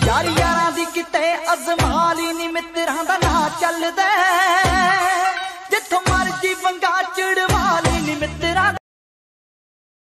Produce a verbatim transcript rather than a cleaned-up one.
यार यारां दी किते अजमाली नी मित्रां दा ना चलदा।